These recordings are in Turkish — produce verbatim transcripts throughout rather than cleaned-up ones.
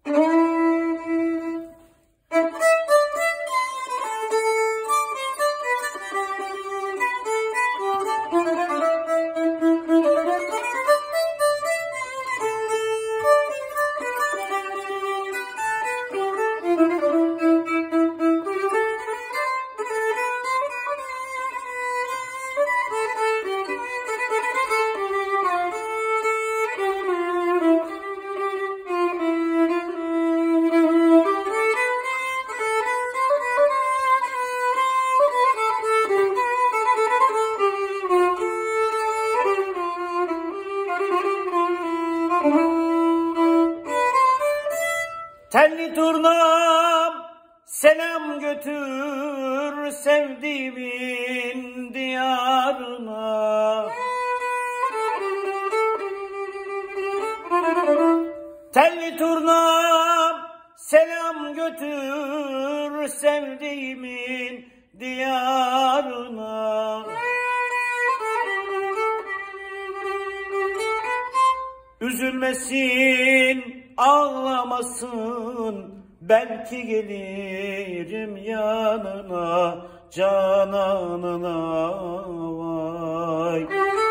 Telli turnam selam götür sevdiğimin diyarına. Telli turnam selam götür sevdiğimin diyarına. Üzülmesin, ağlamasın, belki gelirim yanına, cananına vay.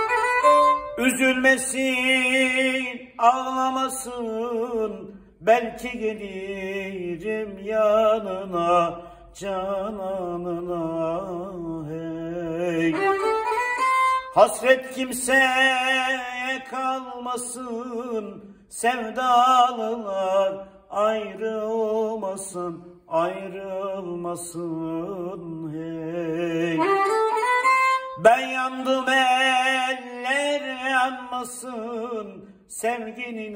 Üzülmesin, ağlamasın, belki gelirim yanına, cananına hey. Hasret kimseye kalmasın, sevdalılar ayrılmasın, ayrılmasın hey. Ben yandım eller yanmasın, sevginin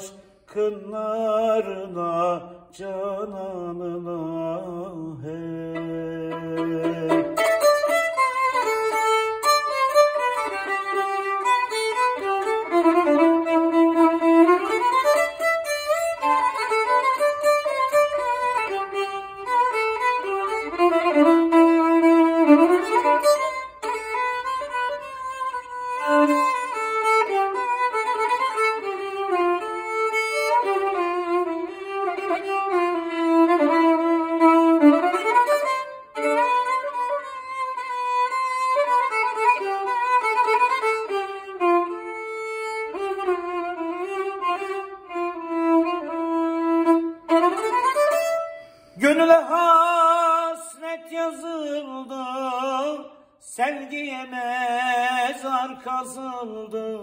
aşkınlarına, cananına hey. Gönüle hasret yazıldı, sevgiye mezar kazıldı.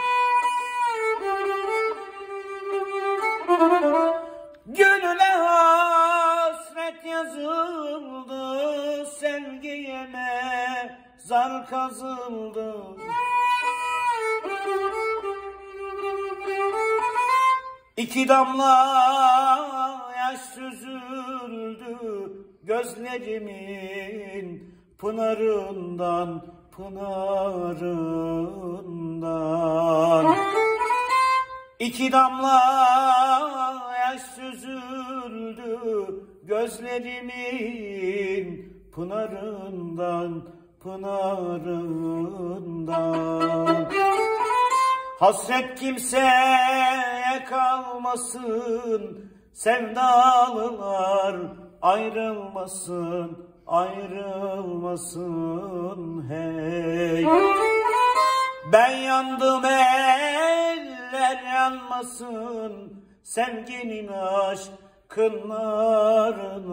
Gönüle hasret yazıldı, sevgiye mezar kazıldı. İki damla yaş süzüldü gözlerimin pınarından, pınarından. İki damla yaş süzüldü gözlerimin pınarından, pınarından. Hasret kimseye kalmasın, sevdalılar ayrılmasın, ayrılmasın hey. Ben yandım eller yanmasın, sevginin aşkınlarına.